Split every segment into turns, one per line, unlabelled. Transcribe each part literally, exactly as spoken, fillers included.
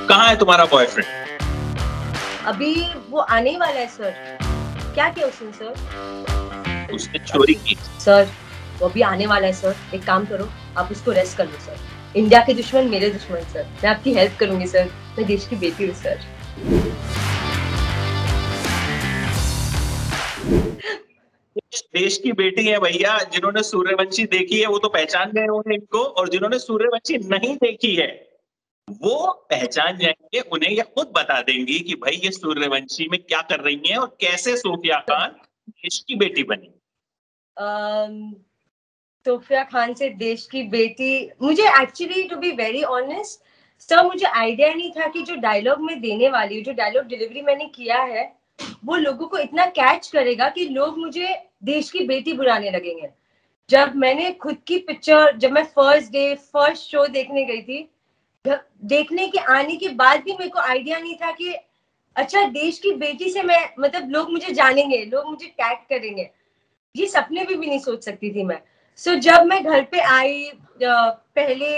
कहाँ है तुम्हारा बॉयफ्रेंड?
अभी वो आने वाला है सर। क्या किया उसने सर?
उसने चोरी की।
सर वो अभी आने वाला है सर। एक काम करो, आप उसको रेस्ट कर लो सर। इंडिया के दुश्मन मेरे दुश्मन सर। मैं आपकी हेल्प करूंगी सर। मैं देश की बेटी हूँ सर।
देश की बेटी है भैया। जिन्होंने सूर्यवंशी देखी है वो तो पहचान गए होंगे इनको, और जिन्होंने सूर्यवंशी नहीं देखी है वो पहचान जाएंगे। उन्हें ये खुद बता देंगी कि भाई ये सूर्यवंशी में क्या कर रही हैं और कैसे सोफिया खान देश की बेटी बनी।
सोफिया खान से देश की बेटी, मुझे actually to be very honest sir, मुझे आइडिया नहीं था कि जो डायलॉग मैं देने वाली हूँ, जो डायलॉग डिलीवरी मैंने किया है, वो लोगों को इतना कैच करेगा कि लोग मुझे देश की बेटी बुलाने लगेंगे। जब मैंने खुद की पिक्चर, जब मैं फर्स्ट डे फर्स्ट शो देखने गई थी, देखने के आने के बाद भी मेरे को आइडिया नहीं था कि अच्छा देश की बेटी से मैं, मतलब लोग मुझे जानेंगे, लोग मुझे टैग करेंगे। ये सपने भी, भी नहीं सोच सकती थी मैं। सो so, जब मैं घर पे आई पहले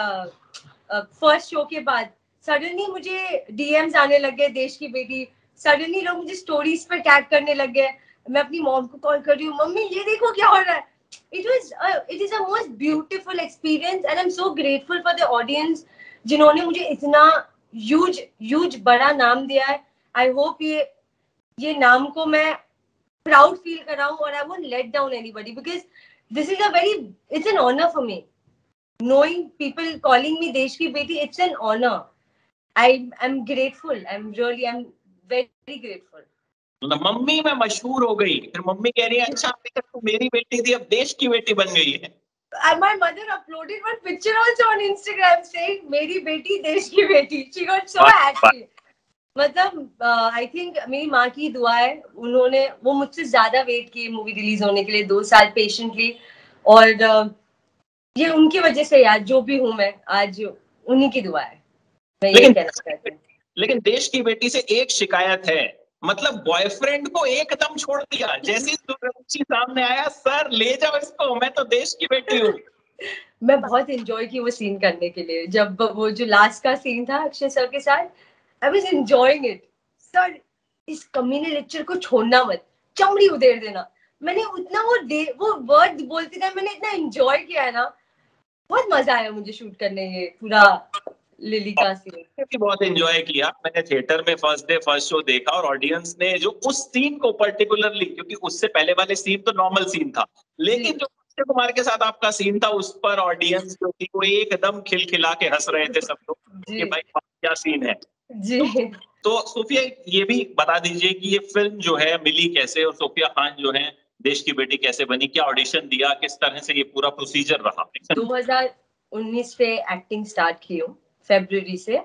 फर्स्ट शो के बाद, सडनली मुझे डीएम्स आने लग गए देश की बेटी। सडनली लोग मुझे स्टोरीज पे टैग करने लग गए। मैं अपनी मॉम को कॉल कर रही हूँ, मम्मी ये देखो क्या हो रहा है। It was it is a most beautiful experience and I am so grateful for the audience जिन्होंने मुझे इतना ह्यूज ह्यूज बड़ा नाम दिया है। आई होप ये ये नाम को मैं proud feel कराऊं और I won't let down anybody because this is a very, it's an honor for me. Knowing people calling me देश की बेटी, it's an honor. I am grateful. I'm really, I'm very grateful.
तो mummy मैं मशहूर हो गई, फिर mummy कह रही है अच्छा अभी तक तो मेरी बेटी थी अब देश की बेटी बन गई है।
And my mother uploaded one picture also on Instagram saying मेरी बेटी देश की बेटी. She got so happy. मतलब आई uh, थिंक मेरी माँ की दुआ है, उन्होंने वो मुझसे ज्यादा वेट किए मूवी रिलीज होने के लिए, दो साल पेशेंटली, और uh, ये उनकी वजह से यार जो भी हूँ मैं आज, उन्हीं की दुआ है। मैं ये कहना चाहती हूँ।
लेकिन देश की बेटी से एक शिकायत है, मतलब बॉयफ्रेंड को एकदम छोड़ दिया। जैसे सूर्यवंशी सामने आया, सर ले जाओ इसको, मैं तो देश की बेटी हूँ।
मैं बहुत एंजॉय की वो सीन करने के लिए। जब वो जो लास्ट का सीन था अक्षय सर के साथ, I was enjoying it. Sir इस कमीने लेक्चर को छोड़ना मत, चमड़ी उधेड़ देना। मैंने उतना वो दे वो वर्ड बोलते थे, मैंने इतना एंजॉय किया है ना, बहुत मजा आया मुझे शूट करने ये पूरा लिली का सीन।
बहुत एंजॉय किया मैंने थिएटर में। फर्स्ट डे फर्स्ट शो देखा और ऑडियंस ने जो उस सीन को पर्टिकुलरली, क्योंकि उससे पहले वाले सीन तो नॉर्मल सीन था, लेकिन जो अक्षय कुमार के साथ आपका सीन था उस पर ऑडियंस जो थी वो एकदम खिलखिला के हंस रहे थे सब लोग कि भाई क्या सीन है
जी।
तो, तो सोफिया ये भी बता दीजिए कि ये फिल्म जो है मिली कैसे, और सोफिया खान जो है देश की बेटी कैसे बनी, क्या ऑडिशन दिया, किस तरह से ये पूरा प्रोसीजर रहा?
दो हज़ार उन्नीस पे एक्टिंग स्टार्ट की हूँ, फरवरी से।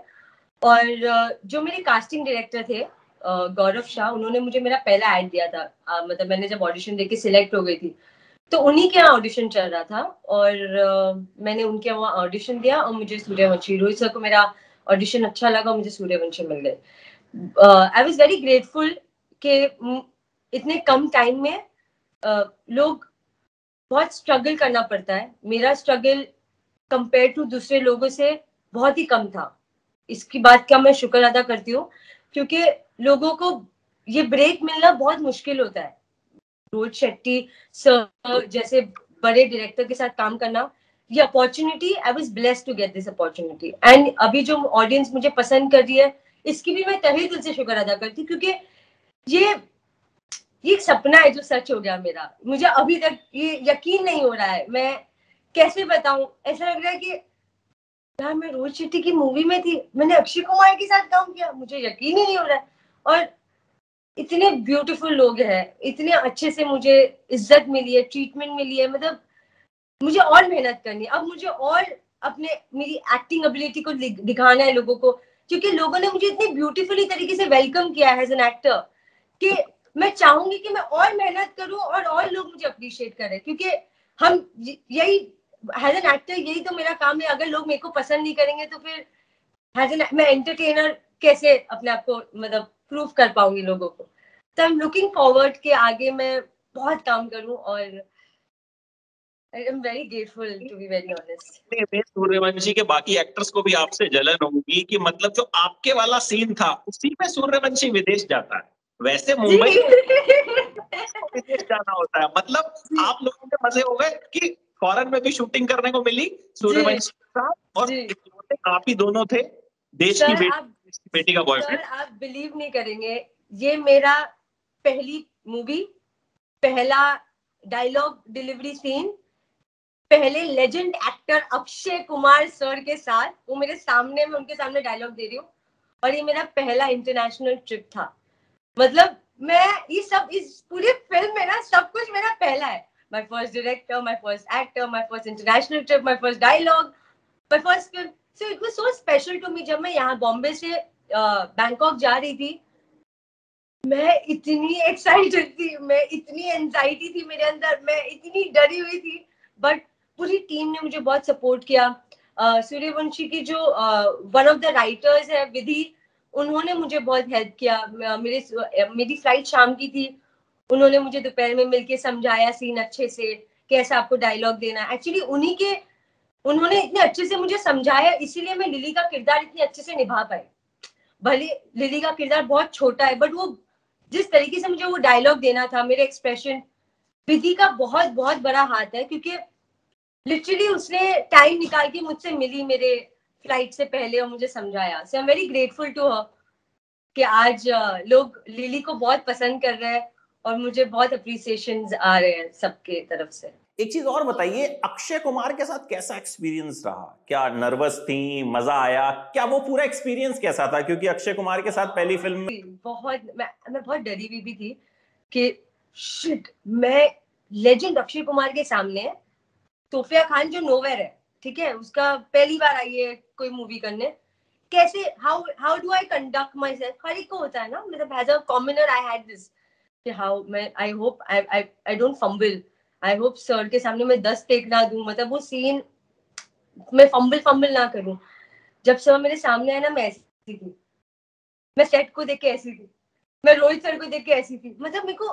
और जो मेरे कास्टिंग डायरेक्टर थे गौरव शाह, उन्होंने मुझे मेरा पहला एड दिया था। आ, मतलब मैंने जब ऑडिशन देके सिलेक्ट हो गई थी तो उन्हीं के यहाँ ऑडिशन चल रहा था, और आ, मैंने उनके वहाँ ऑडिशन दिया और मुझे सूर्यवंशी, रोहित सर को मेरा ऑडिशन अच्छा लगा, मुझे सूर्यवंशी मिल गए। आई वाज वेरी ग्रेटफुल कि इतने कम टाइम में uh, लोग, बहुत स्ट्रगल करना पड़ता है। मेरा स्ट्रगल कंपेयर टू दूसरे लोगों से बहुत ही कम था। इसकी बात का मैं शुक्र अदा करती हूँ, क्योंकि लोगों को ये ब्रेक मिलना बहुत मुश्किल होता है। रोहित शेट्टी सर जैसे बड़े डायरेक्टर के साथ काम करना, ये opportunity, I was blessed to get this opportunity. And अभी जो ऑडियंस मुझे पसंद कर रही है, इसकी भी मैं तहे दिल से शुक्र अदा करती हूँ, क्योंकि ये ये एक सपना है जो सच हो गया मेरा। मुझे अभी तक ये यकीन नहीं हो रहा है, मैं कैसे बताऊं। ऐसा लग रहा है कि यार मैं रोहित शेट्टी की मूवी में थी, मैंने अक्षय कुमार के साथ काम किया, मुझे यकीन ही नहीं हो रहा है। और इतने ब्यूटीफुल लोग हैं, इतने अच्छे से मुझे इज्जत मिली है, ट्रीटमेंट मिली है। मतलब मुझे और मेहनत करनी है अब, मुझे और अपने मेरी एक्टिंग एबिलिटी को दिखाना है लोगों को, क्योंकि लोगों ने मुझे इतनी ब्यूटीफुली तरीके से वेलकम किया है एज एन एक्टर कि मैं चाहूंगी कि मैं और मेहनत करूं और और लोग मुझे अप्रिशिएट करें, क्योंकि हम यही एज एन एक्टर, यही तो मेरा काम है। अगर लोग मेरे को पसंद नहीं करेंगे तो फिर एज एन मैं एंटरटेनर कैसे अपने आप को मतलब प्रूव कर पाऊंगी लोगों को। तो आई एम लुकिंग फॉरवर्ड के आगे मैं बहुत काम करूं और I am very grateful, to be very honest.
मैं सूर्यवंशी के बाकी एक्टर्स को भी आपसे जलन होगी कि मतलब जो आपके वाला सीन था उसी में सूर्यवंशी विदेश जाता है, वैसे मुंबई विदेश जाना होता है। मतलब आप लोगों के मजे हो गए कि फॉरेन में भी शूटिंग करने को मिली सूर्यवंशी के साथ, और आप ही दोनों थे देश की बेटी, बेटी का बॉयफ्रेंड।
आप बिलीव नहीं करेंगे, ये मेरा पहली मूवी, पहला डायलॉग डिलीवरी सीन, पहले legend actor Akshay Kumar sir के साथ, वो मेरे सामने, मैं उनके सामने डायलॉग दे रही हूँ, और ये मेरा पहला इंटरनेशनल ट्रिप था। मतलब मैं ये सब, इस पूरी फिल्म में ना सब कुछ मेरा पहला है। My first director, my first actor, my first international trip, my first dialogue, my first film. So it was so special to me. जब मैं यहाँ बॉम्बे से बैंकॉक जा रही थी, मैं इतनी एक्साइटेड थी, मैं इतनी एंजाइटी थी मेरे अंदर, मैं इतनी डरी हुई थी, बट पूरी टीम ने मुझे बहुत सपोर्ट किया। uh, सूर्यवंशी की जो वन ऑफ द राइटर्स है विधि, उन्होंने मुझे बहुत हेल्प किया। मेरे मेरी फ्लाइट शाम की थी, उन्होंने मुझे दोपहर में मिलके समझाया सीन अच्छे से, कैसे आपको डायलॉग देना। एक्चुअली उन्हीं के, उन्होंने इतने अच्छे से मुझे समझाया, इसीलिए मैं लिली का किरदार इतने अच्छे से निभा पाई। भले लिली का किरदार बहुत छोटा है, बट वो जिस तरीके से मुझे वो डायलॉग देना था, मेरे एक्सप्रेशन, विधि का बहुत बहुत बड़ा हाथ है, क्योंकि लिटरली उसने टाइम निकाल के मुझसे मिली मेरे फ्लाइट से पहले और मुझे समझाया। So I am very grateful to her कि आज लोग लिली को बहुत पसंद कर रहे हैं और मुझे बहुत अप्रिसिएशंस आ रहे हैं सबके तरफ से।
एक चीज और बताइए, अक्षय कुमार के साथ कैसा एक्सपीरियंस रहा? क्या नर्वस थी, मजा आया? क्या वो पूरा एक्सपीरियंस कैसा था? क्योंकि अक्षय कुमार के साथ पहली फिल्म में
बहुत, मैं मैं बहुत डरी हुई भी थी कि शिट, मैं लेजेंड अक्षय कुमार के सामने, सोफिया खान जो नोवेयर है, ठीक है, उसका पहली बार आई है कोई मूवी करने, कैसे, how how do I conduct myself? हर एक को होता है ना, मतलब as a commoner I had this कि हाउ मैं, I hope I I I don't fumble, I hope sir के सामने मैं दस टेक ना दूं, मतलब वो सीन मैं फंबल फंबल ना करूं। जब सर मेरे सामने आया ना, मैं ऐसी थी, मैं सेट को देख के ऐसी थी, मैं रोहित सर को देख के ऐसी थी, मतलब मेरे को,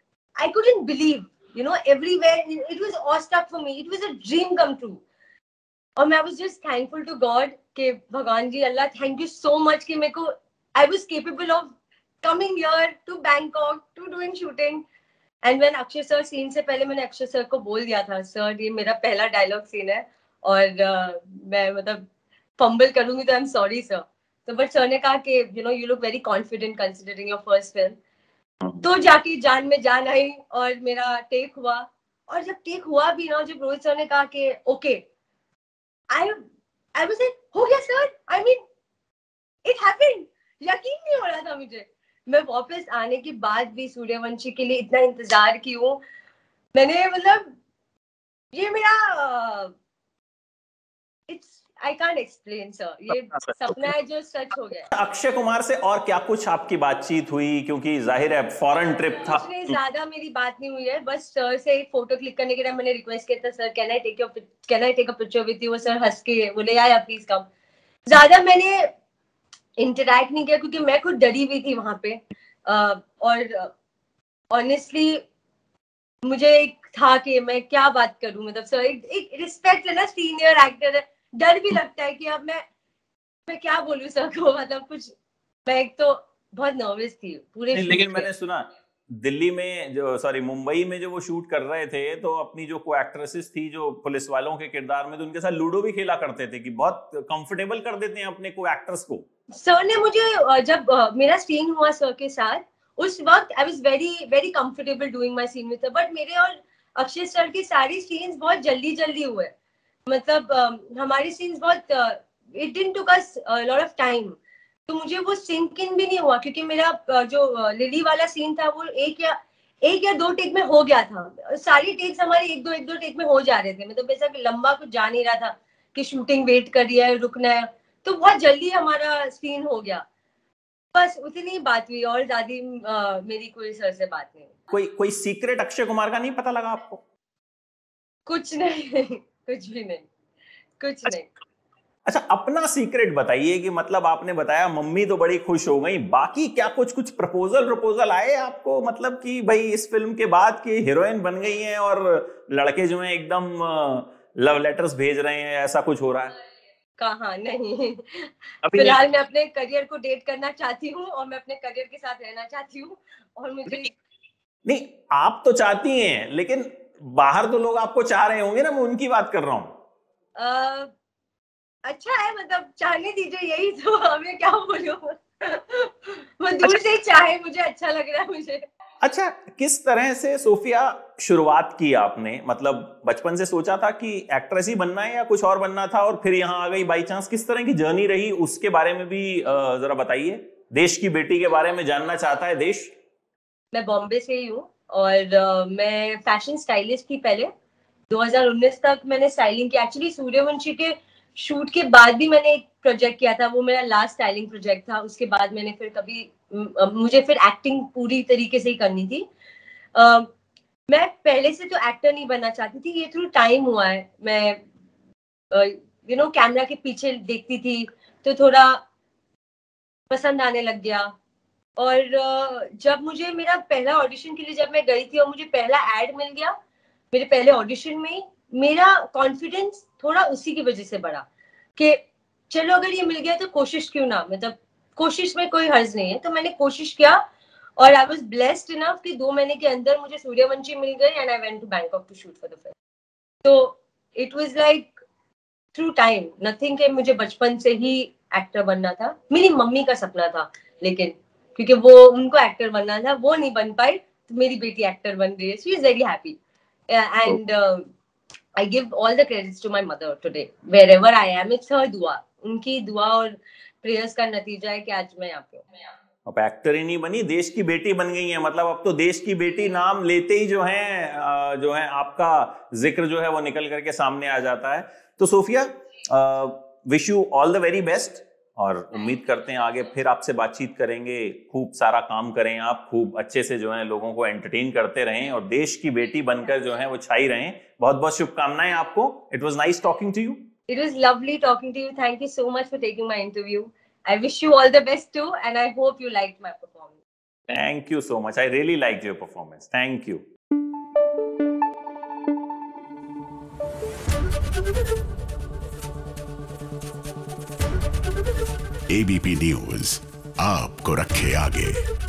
I couldn't believe, you know, everywhere it was awestruck for me, it was a dream come true. और मैं was just thankful to God कि भगवान जी, Allah, thank you so much कि मेरे को, I was capable of coming here to Bangkok to doing shooting. And when Akshay sir scene से पहले मैंने अक्षय सर को बोल दिया था, सर ये मेरा पहला डायलॉग सीन है और uh, मैं मतलब फंबल करूंगी तो आई एम सॉरी सर। तो बट सर ने कहा कि you know, you look very confident considering your first film. तो जाके जान में जान आई और मेरा टेक हुआ। और जब टेक हुआ भी ना, जब रोहित सर ने कहा कि okay, I I was like, हो गया sir, I mean it happened, यकीन नहीं हो रहा था मुझे। मैं वापस आने के बाद भी सूर्यवंशी के लिए इतना इंतजार की हूँ मैंने, मतलब ये मेरा, it's, I can't explain sir, ये सपना है जो सच हो गया।
अक्षय कुमार से और क्या कुछ आपकी बातचीत हुई? क्योंकि जाहिर है फॉरेन ट्रिप था।
कुछ नहीं, ज्यादा मेरी बात नहीं हुई है, बस सर से एक फोटो क्लिक करने के लिए मैंने रिक्वेस्ट किया था, sir can I take your can I take a picture with you? वो सर हंस के बोले, या या प्लीज कम। ज्यादा मैंने इंटरैक्ट नहीं किया क्योंकि मैं खुद डरी हुई थी वहां पे। uh, और ऑनेस्टली uh, मुझे एक था कि मैं क्या बात करूं, मतलब सर एक, एक रिस्पेक्ट है ना, सीनियर एक्टर है, डर भी लगता है कि अब मैं मैं क्या बोलूं सर को, मतलब कुछ, मैं एक तो बहुत नर्वस थी पूरे शूट।
लेकिन मैंने सुना दिल्ली में जो, सॉरी मुंबई में जो वो शूट कर रहे थे, तो अपनी जो को एक्ट्रेसेस थी जो पुलिस वालों के किरदार में, तो उनके साथ लूडो भी खेला करते थे कि बहुत कंफर्टेबल कर देते हैं अपने को एक्टर्स को।
सर ने मुझे, जब मेरा सीन हुआ सर के साथ, उस वक्त I was very very comfortable doing my scene with, but मेरे और अक्षय सर के सारे सीन्स बहुत जल्दी जल्दी हुए, मतलब uh, हमारे सीन्स बहुत, it didn't took us lot of time, तो मुझे वो सिंक इन भी नहीं हुआ, क्योंकि मेरा uh, जो uh, लिली वाला सीन था वो एक या एक या दो टेक में हो गया था। सारी टेक्स हमारे एक दो एक दो टेक में हो जा रहे थे, मतलब ऐसा लंबा कुछ जा नहीं रहा था कि शूटिंग वेट कर रही है, रुकना है, तो बहुत जल्दी हमारा सीन हो गया। बस उतनी बात हुई, और ज्यादा मेरी कोई सर से बात नहीं।
कोई कोई सीक्रेट अक्षय कुमार का नहीं पता लगा आपको?
कुछ नहीं, कुछ भी नहीं, कुछ नहीं।
अच्छा, अपना सीक्रेट बताइए कि मतलब आपने बताया मम्मी तो बड़ी खुश हो गई, बाकी क्या कुछ कुछ प्रपोजल प्रपोजल आए आपको, मतलब कि भाई इस फिल्म के बाद की हीरोइन बन गई हैं और लड़के जो हैं एकदम लव लेटर्स भेज रहे हैं, ऐसा कुछ हो रहा है?
कहाँ, नहीं। फिलहाल मैं अपने करियर को डेट करना चाहती हूँ और मैं अपने करियर के साथ रहना चाहती हूँ। और मुझे
नहीं, नहीं आप तो चाहती हैं, लेकिन बाहर तो लोग आपको चाह रहे होंगे ना, मैं उनकी बात कर रहा हूँ।
अच्छा है, मतलब चाहने दीजिए, यही तो, हमें क्या बोलूं। वो दूर अच्छा, से ही चाहे, मुझे अच्छा लग रहा है मुझे।
अच्छा, किस तरह से सोफिया शुरुआत की आपने, मतलब बचपन से सोचा था कि एक्ट्रेस ही बनना है या कुछ और बनना था और फिर यहाँ आ गई बाई चांस? किस तरह की जर्नी रही, उसके बारे में भी जरा बताइए। देश की बेटी के बारे में जानना चाहता है देश।
मैं बॉम्बे से ही हूँ और मैं फैशन स्टाइलिस्ट थी पहले। दो हज़ार उन्नीस तक मैंने स्टाइलिंग की। एक्चुअली सूर्यवंशी के शूट के बाद भी मैंने एक प्रोजेक्ट किया था, वो मेरा लास्ट स्टाइलिंग प्रोजेक्ट था। उसके बाद मैंने फिर कभी, मुझे फिर एक्टिंग पूरी तरीके से ही करनी थी। uh, मैं पहले से तो एक्टर नहीं बनना चाहती थी, ये थ्रू टाइम हुआ है। मैं यू नो कैमरा के पीछे देखती थी तो थोड़ा पसंद आने लग गया। और uh, जब मुझे मेरा पहला ऑडिशन के लिए जब मैं गई थी और मुझे पहला एड मिल गया मेरे पहले ऑडिशन में, मेरा कॉन्फिडेंस थोड़ा उसी की वजह से बढ़ा कि चलो अगर ये मिल गया तो कोशिश क्यों ना, मतलब कोशिश में कोई हर्ज नहीं है। तो मैंने कोशिश किया और आई वाज ब्लेस्ड इनफ कि दो महीने के अंदर मुझे सूर्यवंशी मिल गई and I went to Bangkok to shoot for the film. तो it was like through time, nothing कि मुझे बचपन से ही एक्टर बनना था। मेरी मम्मी का सपना था, लेकिन क्योंकि वो उनको एक्टर बनना था, वो नहीं बन पाई, तो मेरी बेटी एक्टर बन रही है। She is very happy and I give all the credits to my mother today. Wherever I am, it's her दुआ, उनकी दुआ और प्रेयर्स का नतीजा है कि आज मैं यहाँ पे हूँ।
अब एक्टर ही नहीं बनी, देश की बेटी बन गई है। मतलब अब तो देश की बेटी नाम लेते ही जो है जो है आपका जिक्र जो है वो निकल करके सामने आ जाता है। तो Sophia, wish you all the very best और उम्मीद करते हैं आगे फिर आपसे बातचीत करेंगे। खूब सारा काम करें आप, खूब अच्छे से जो है लोगों को एंटरटेन करते रहें और देश की बेटी बनकर जो है वो छाई रहें। बहुत बहुत शुभकामनाएं आपको। It was nice talking to you.
It was lovely talking to you. Thank you so much for taking my interview. I wish you all the best too and I hope you liked my performance.
Thank you so much. I really liked your performance. Thank you.
ABP news आपको रखे आगे।